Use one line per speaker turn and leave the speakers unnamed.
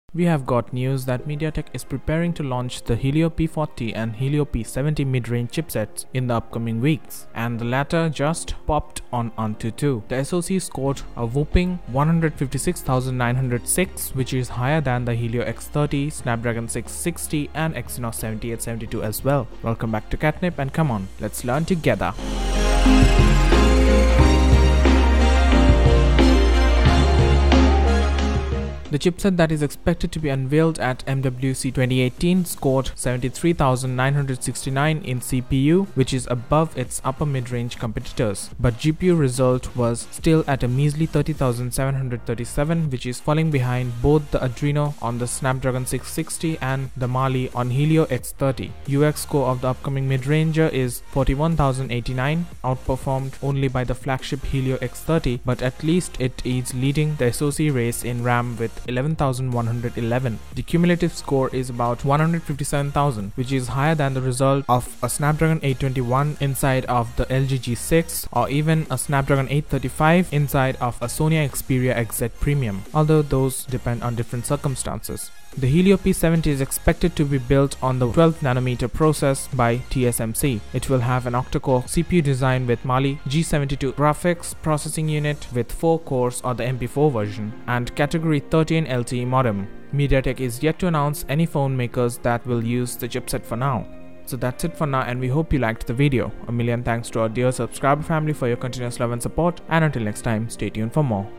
We have got news that MediaTek is preparing to launch the Helio P40 and Helio P70 mid-range chipsets in the upcoming weeks, and the latter just popped on AnTuTu. The SoC scored a whopping 156,906, which is higher than the Helio X30, Snapdragon 660 and Exynos 7872 as well. Welcome back to Catnip, and come on, let's learn together. The chipset that is expected to be unveiled at MWC 2018 scored 73,969 in CPU, which is above its upper mid-range competitors, but GPU result was still at a measly 30,737, which is falling behind both the Adreno on the Snapdragon 660 and the Mali on Helio X30. UX score of the upcoming mid-ranger is 41,089, outperformed only by the flagship Helio X30, but at least it is leading the SoC race in RAM with 11,111. The cumulative score is about 157,000, which is higher than the result of a Snapdragon 821 inside of the LG G6 or even a Snapdragon 835 inside of a Sony Xperia XZ Premium, although those depend on different circumstances. The Helio P70 is expected to be built on the 12nm process by TSMC. It will have an octa-core CPU design with Mali G72 graphics processing unit with 4 cores or the MP4 version and Category 13 LTE modem. MediaTek is yet to announce any phone makers that will use the chipset for now. So that's it for now, and we hope you liked the video. A million thanks to our dear subscriber family for your continuous love and support, and until next time, stay tuned for more.